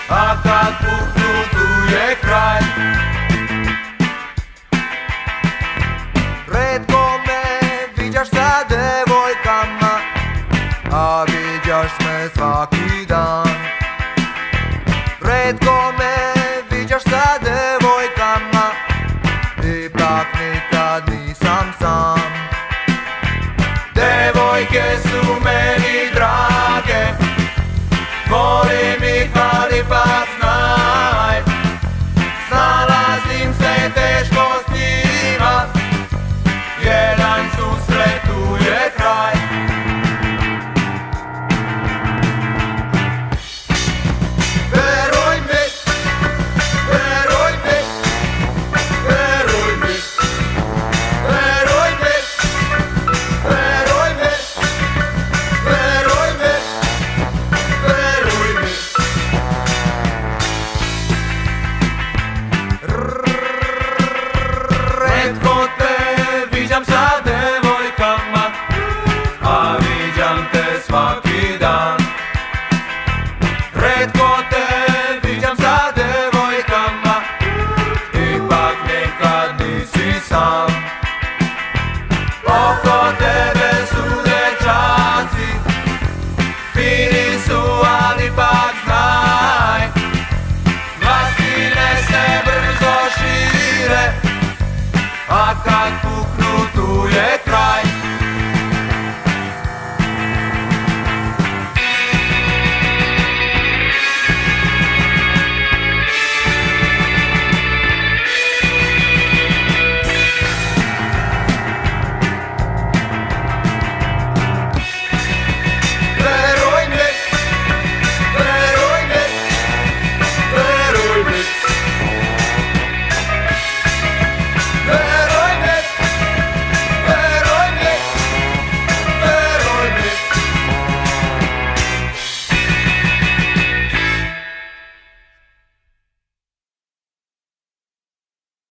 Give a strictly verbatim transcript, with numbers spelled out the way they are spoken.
a kad puknu tu je kraj. Retko me viđaš sa devojkama, a viđaš me svaki dan. Retko me viđaš sa devojkama, ipak nikad nisam sam. Devojke su meni drage, volim ih, ali ipak znaj, snalazim se teško s njima, jedan susret tu je kraj. Veruj mi, veruj mi, veruj mi, veruj mi, veruj mi, veruj mi, veruj mi. Retko te viđam sa devojkama, a viđam te svaki dan. Retko te viđam sa devojkama, ipak nikad nisi sam. Oko tebe su dečaci, fini su, ali ipak znaj, glasine se brzo šire, a kad